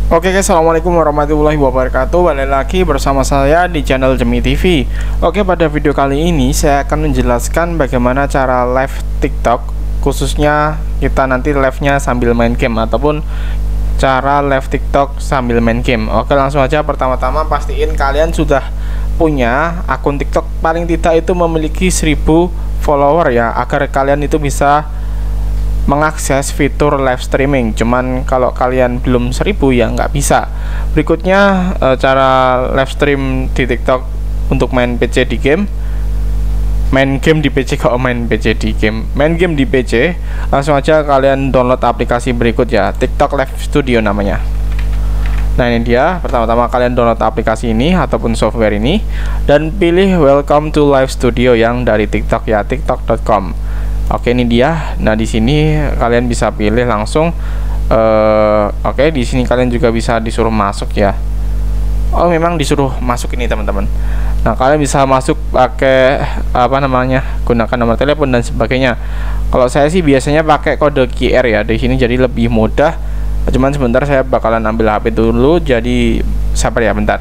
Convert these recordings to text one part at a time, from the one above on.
Oke guys, assalamualaikum warahmatullahi wabarakatuh. Balik lagi bersama saya di channel Jemi TV. Oke, pada video kali ini saya akan menjelaskan bagaimana cara live TikTok, khususnya kita nanti live-nya sambil main game ataupun cara live TikTok sambil main game. Oke, langsung aja. Pertama-tama pastiin kalian sudah punya akun TikTok, paling tidak itu memiliki 1000 follower ya, agar kalian itu bisa mengakses fitur live streaming. Cuman kalau kalian belum 1000 ya nggak bisa. Berikutnya cara live stream di TikTok untuk main PC di game, main game di PC. Kalau main PC di game, main game di PC, langsung aja kalian download aplikasi berikut ya, TikTok Live Studio namanya. Nah, ini dia. Pertama-tama kalian download aplikasi ini ataupun software ini dan pilih Welcome to Live Studio yang dari TikTok ya, tiktok.com. Oke, ini dia. Nah, di sini kalian bisa pilih langsung. Oke, di sini kalian juga bisa disuruh masuk ya. Oh, memang disuruh masuk ini teman-teman. Nah, kalian bisa masuk pakai gunakan nomor telepon dan sebagainya. Kalau saya sih biasanya pakai kode QR ya di sini, jadi lebih mudah. Cuman sebentar saya bakalan ambil HP dulu, jadi sabar ya bentar.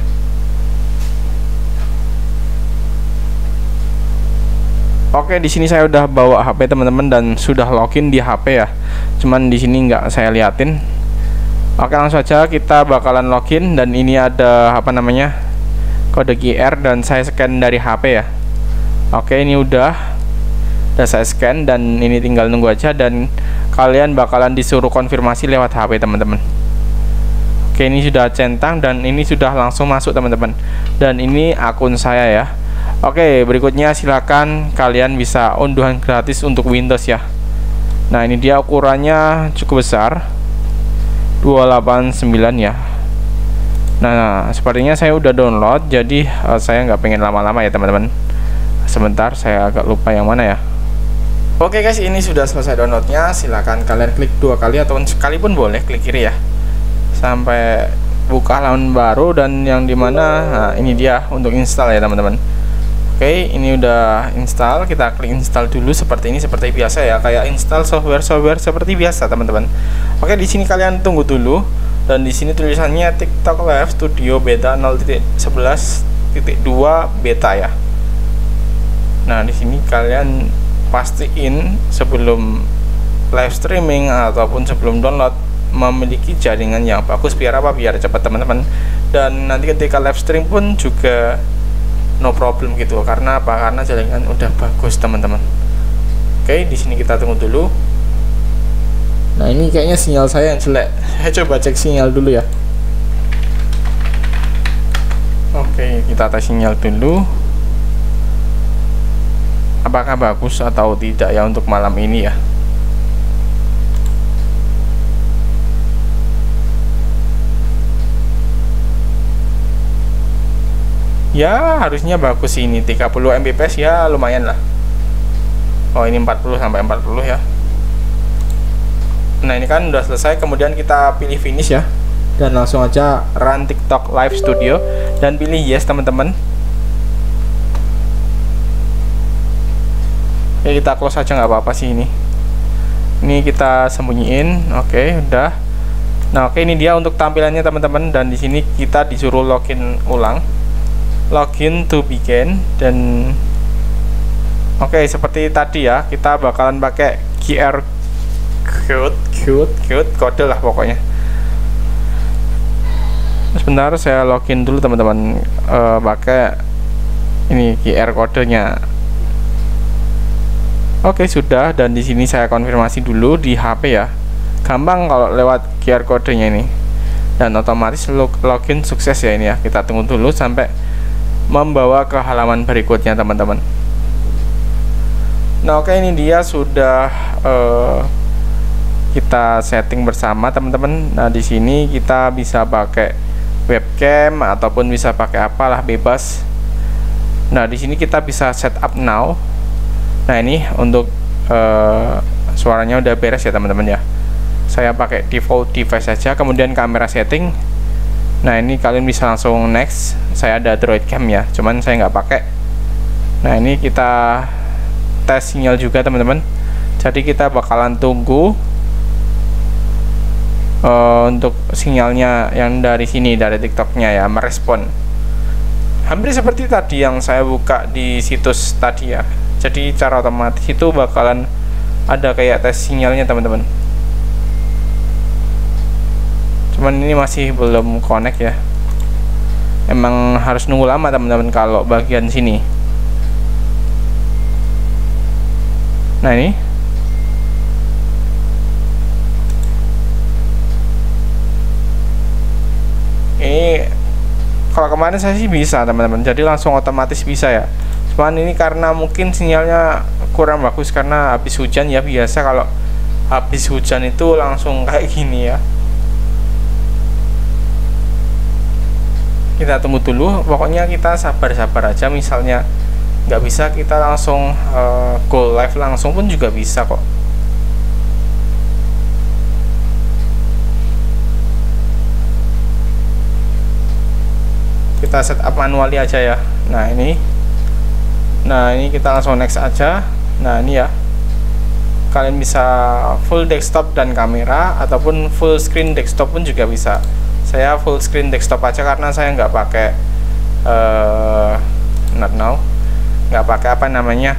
Oke, di sini saya udah bawa HP teman-teman dan sudah login di HP ya. Cuman di sini nggak saya liatin. Oke, langsung aja kita bakalan login dan ini ada kode QR dan saya scan dari HP ya. Oke, ini udah saya scan dan ini tinggal nunggu aja dan kalian bakalan disuruh konfirmasi lewat HP teman-teman. Oke, ini sudah centang dan ini sudah langsung masuk teman-teman. Dan ini akun saya ya. Oke, berikutnya silakan kalian bisa unduhan gratis untuk Windows ya. Nah, ini dia, ukurannya cukup besar, 289 ya. Nah, sepertinya saya udah download, jadi saya nggak pengen lama-lama ya teman-teman. Sebentar, saya agak lupa yang mana ya. Oke guys, ini sudah selesai downloadnya. Silakan kalian klik 2 kali ataupun sekali pun boleh, klik kiri ya, sampai buka halaman baru dan yang dimana ini dia untuk install ya teman-teman. Oke, ini udah install. Kita klik install dulu seperti ini, seperti biasa ya, kayak install software seperti biasa teman-teman. Oke, di sini kalian tunggu dulu dan di sini tulisannya TikTok Live Studio beta 0.11.2 beta ya. Nah, di sini kalian pastiin sebelum live streaming ataupun sebelum download memiliki jaringan yang bagus. Biar apa? Biar cepat teman-teman. Dan nanti ketika live stream pun juga no problem gitu. Karena apa? Karena jaringan udah bagus teman-teman. Oke, di sini kita tunggu dulu. Nah, ini kayaknya sinyal saya yang jelek. Saya coba cek sinyal dulu ya. Oke, kita tes sinyal dulu. Apakah bagus atau tidak ya untuk malam ini ya. Ya, harusnya bagus ini, 30 Mbps ya, lumayan lah. Oh, ini 40 sampai 40 ya. Nah, ini kan udah selesai, kemudian kita pilih finish ya. Dan langsung aja run TikTok Live Studio dan pilih yes teman-teman. Ya, kita close aja nggak apa-apa sih ini. Ini kita sembunyiin. Oke, udah. Nah, oke, ini dia untuk tampilannya teman-teman dan di sini kita disuruh login ulang. Login to begin dan oke, seperti tadi ya, kita bakalan pakai QR kode lah pokoknya. Sebentar, saya login dulu teman-teman, pakai ini QR kodenya. Oke, sudah, dan di sini saya konfirmasi dulu di HP ya. Gampang kalau lewat QR kodenya ini. Dan otomatis login sukses ya ini ya. Kita tunggu dulu sampai membawa ke halaman berikutnya teman-teman. Nah, oke, ini dia sudah kita setting bersama teman-teman. Nah, di sini kita bisa pakai webcam ataupun bisa pakai apalah, bebas. Nah, di sini kita bisa setup now. Nah, ini untuk suaranya udah beres ya teman-teman ya. Saya pakai default device saja, kemudian kamera setting. Nah, ini kalian bisa langsung next. Saya ada Droid Cam ya, cuman saya nggak pakai. Nah, ini kita tes sinyal juga teman-teman. Jadi kita bakalan tunggu untuk sinyalnya yang dari sini, dari TikToknya ya, merespon. Hampir seperti tadi yang saya buka di situs tadi ya. Jadi cara otomatis itu bakalan ada kayak tes sinyalnya teman-teman. Cuman ini masih belum connect ya. Emang harus nunggu lama teman-teman kalau bagian sini. Nah ini kalau kemarin saya sih bisa teman-teman, jadi langsung otomatis bisa ya. Cuman ini karena mungkin sinyalnya kurang bagus karena habis hujan ya. Biasa kalau habis hujan itu langsung kayak gini ya. Kita tunggu dulu, pokoknya kita sabar-sabar aja. Misalnya nggak bisa, kita langsung go live langsung pun juga bisa kok. Kita setup manually aja ya. Nah ini kita langsung next aja. Nah ini ya, kalian bisa full desktop dan kamera ataupun full screen desktop pun juga bisa. Saya full screen desktop aja karena saya nggak pakai nggak pakai apa namanya,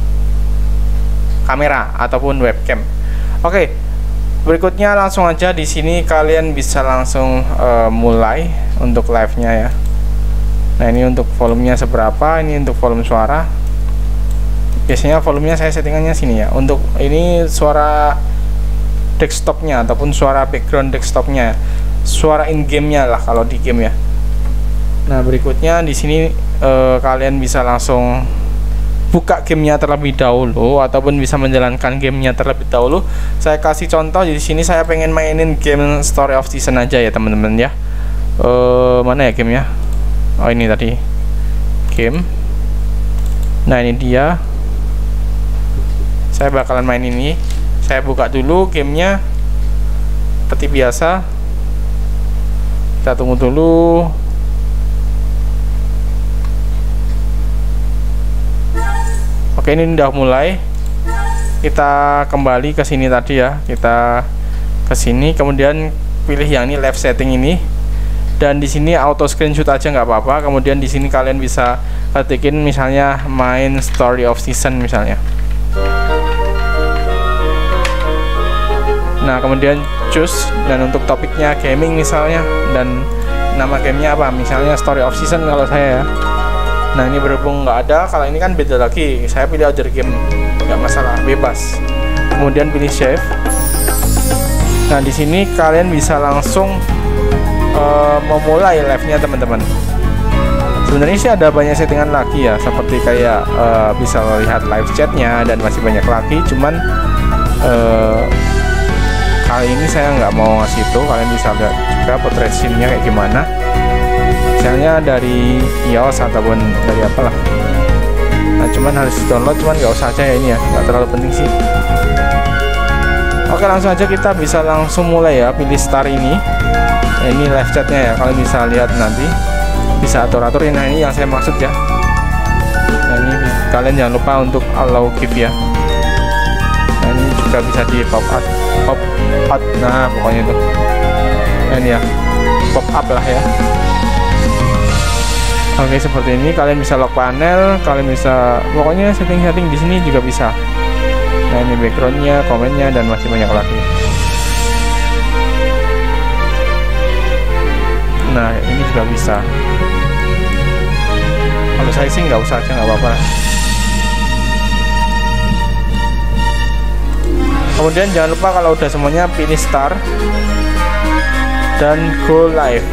kamera ataupun webcam. Oke, berikutnya langsung aja di sini kalian bisa langsung mulai untuk live-nya ya. Nah ini untuk volumenya seberapa, ini untuk volume suara. Biasanya volumenya saya settingannya sini ya. Untuk ini suara desktopnya ataupun suara background desktopnya, suara in gamenya lah kalau di game ya. Nah berikutnya di sini kalian bisa langsung buka gamenya terlebih dahulu ataupun bisa menjalankan gamenya terlebih dahulu. Saya kasih contoh di sini, saya pengen mainin game Story of Season aja ya teman-teman ya. Mana ya gamenya? Oh ini tadi game. Nah ini dia. Saya bakalan main ini. Saya buka dulu gamenya seperti biasa. Kita tunggu dulu. Oke, ini udah mulai. Kita kembali ke sini tadi ya. Kita ke sini, kemudian pilih yang ini live setting ini. Dan di sini auto screenshot aja nggak apa-apa. Kemudian di sini kalian bisa ketikin misalnya main Story of Season misalnya. Nah kemudian choose, dan untuk topiknya gaming misalnya, dan nama gamenya apa, misalnya Story of Season kalau saya ya. Nah ini berhubung nggak ada, kalau ini kan beda lagi, saya pilih other game, nggak masalah, bebas. Kemudian pilih save. Nah di sini kalian bisa langsung memulai live-nya teman-teman. Sebenarnya sih ada banyak settingan lagi ya, seperti kayak bisa lihat live chatnya dan masih banyak lagi. Cuman kali ini saya nggak mau ngasih itu. Kalian bisa lihat juga portrait scene-nya kayak gimana, misalnya dari iOS ataupun dari apalah. Nah cuman harus download, cuman nggak usah aja ya, ini ya nggak terlalu penting sih. Oke langsung aja kita bisa langsung mulai ya. Pilih start ini. Nah, ini live chatnya ya, kalian bisa lihat nanti, bisa atur-atur. Nah ini yang saya maksud ya. Nah ini kalian jangan lupa untuk allow give ya. Nah ini juga bisa di pop up, nah pokoknya itu. Nah ini ya, pop up lah ya. Oke seperti ini, kalian bisa lock panel, kalian bisa pokoknya setting-setting di sini juga bisa. Nah ini backgroundnya, komennya, dan masih banyak lagi. Nah ini juga bisa. Kalau saya sih nggak usah aja, nggak apa-apa. Kemudian jangan lupa kalau udah semuanya pilih start dan go live.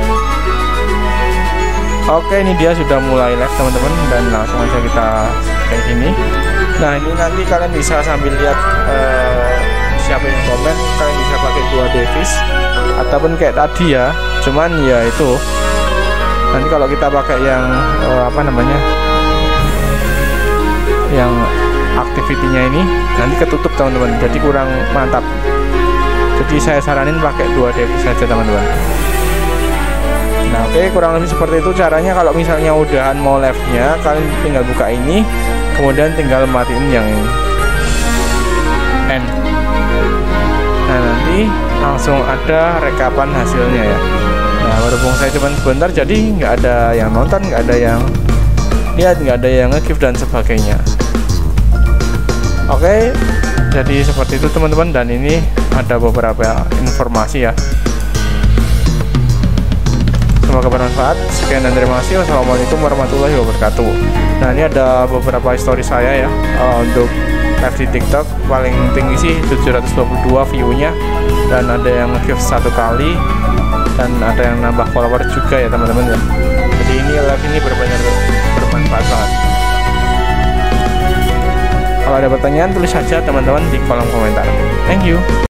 Oke ini dia sudah mulai live teman-teman, dan langsung aja kita kayak gini. Nah ini nanti kalian bisa sambil lihat siapa yang komen, kalian bisa pakai dua device ataupun kayak tadi ya. Cuman ya itu nanti kalau kita pakai yang apa namanya, yang activity-nya ini nanti ketutup teman-teman, jadi kurang mantap. Jadi saya saranin pakai dua device saja teman-teman. Nah oke, kurang lebih seperti itu caranya. Kalau misalnya udahan mau live-nya, kalian tinggal buka ini, kemudian tinggal matiin yang ini end. Nah nanti kali langsung ada rekapan hasilnya ya. Nah, berhubung saya cuma sebentar, jadi nggak ada yang nonton, nggak ada yang lihat, nggak ada yang nge-gift dan sebagainya. Oke, jadi seperti itu teman-teman, dan ini ada beberapa informasi ya. Semoga bermanfaat. Sekian dan terima kasih. Wassalamualaikum warahmatullahi wabarakatuh. Nah, ini ada beberapa story saya ya, untuk live di TikTok. Paling tinggi sih 722 view-nya, dan ada yang nge-gift 1 kali, dan ada yang nambah follower juga ya teman-teman ya. Jadi ini live ini benar-benar bermanfaat banget. Kalau ada pertanyaan, tulis saja teman-teman di kolom komentar. Thank you.